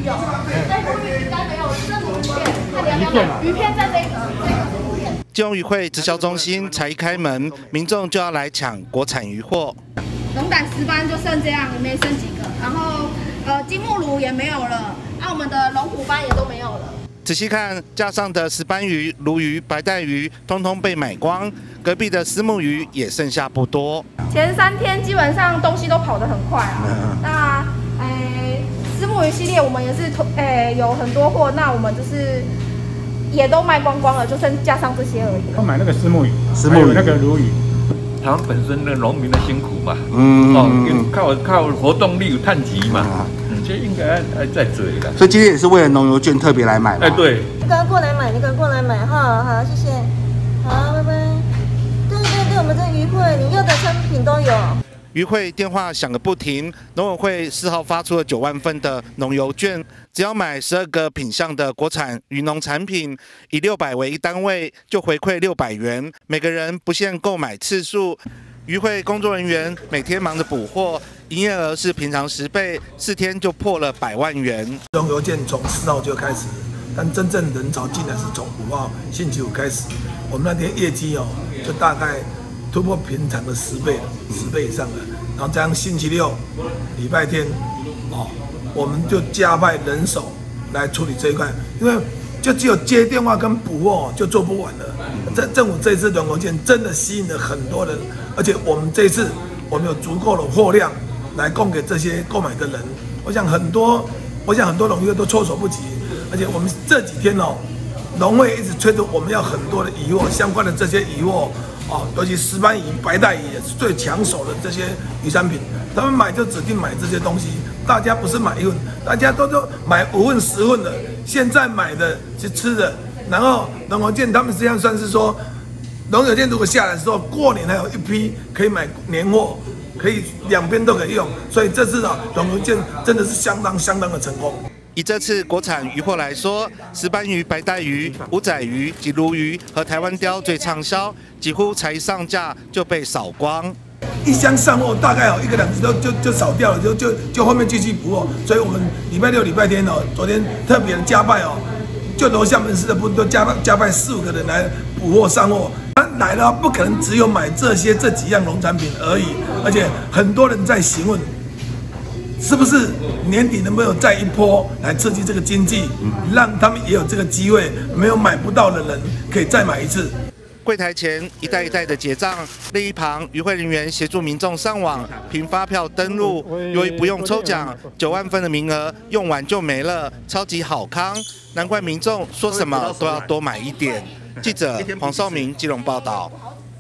有，在鲈鱼饼干没有，这鲈鱼片，看你要不要买？鱼片在这个鱼片。 基隆渔会直销中心才一开门，民众就要来抢国产鱼货。 龙胆石斑就剩这样，也没剩几个。然后金目鲈也没有了，我们的龙虎斑也都没有了。 仔细看架上的石斑鱼、鲈鱼、白带鱼，通通被买光。隔壁的虱目鱼也剩下不多。 前3天基本上东西都跑得很快啊。那虱目鱼系列我们也是有很多货，那我们就是也都卖光光了，就剩架上这些而已。 我买那个虱目鱼，还有那个鲈鱼。 台湾本身的农民的辛苦嘛，靠活动力有碳级嘛，这应该还在追的。 所以今天也是为了农游券特别来买嘛。 对。 你赶快过来买，你赶快过来买，好，谢谢，好，拜拜。对，我们这渔会你要的商品都有。 渔会电话响个不停，农委会4号发出了9万份的农游券，只要买12个品项的国产渔农产品，以600为一单位，就回馈600元，每个人不限购买次数。渔会工作人员每天忙着补货，营业额是平常10倍，4天就破了100万元。 农游券从4号就开始，但真正人潮进来是从5号星期五开始。我们那天业绩就大概突破平常的10倍了，10倍以上了。然后加上星期六、礼拜天，我们就加派人手来处理这一块，因为就只有接电话跟补货就做不完了。政府这一次农游券真的吸引了很多人，而且我们这一次我们有足够的货量来供给这些购买的人。我想很多农业都措手不及，而且我们这几天农会一直催着我们要很多的渔货，相关的这些渔货尤其石斑鱼、白带鱼也是最抢手的这些渔产品，他们买就指定买这些东西，大家不是买1份，大家都买5份、10份的，现在买的是吃的，然后农游券他们实际上算是说，农游券如果下来的时候，过年还有一批可以买年货，可以两边都可以用，所以这次农游券真的是相当的成功。 以这次国产渔货来说，石斑鱼、白带鱼、五仔鱼及鲈鱼和台湾鲷最畅销，几乎才一上架就被扫光。 一箱上货大概1个2只就扫掉了，就后面继续补货。所以我们礼拜六、礼拜天昨天特别的加派就楼下门市的部分都加派4、5个人来补货上货。来了不可能只有买这几样农产品而已，而且很多人在询问。是不是年底能不能再一波来刺激这个经济，让他们也有这个机会，没有买不到的人可以再买一次。 柜台前一袋一袋的结账，另一旁渔会人员协助民众上网凭发票登录。由于不用抽奖，9万份的名额用完就没了，超级好康，难怪民众说什么都要多买一点。记者黄少明基隆报道。